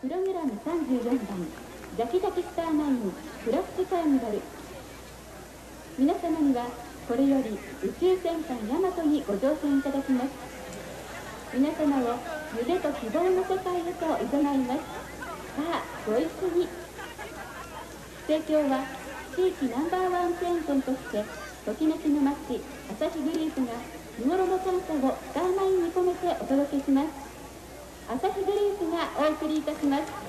プログラム34番ザキザキスター9フラッシュカーニバル。皆様にはこれより宇宙戦艦ヤマトにご乗船いただきます。皆様を夢と希望の世界へと誘います。さあご一緒に。提供は地域ナンバーワンチェーン店としてときめきの街アサヒグループが日頃の感謝をスター9に込めてお届けします。アサヒグループがお送りいたします。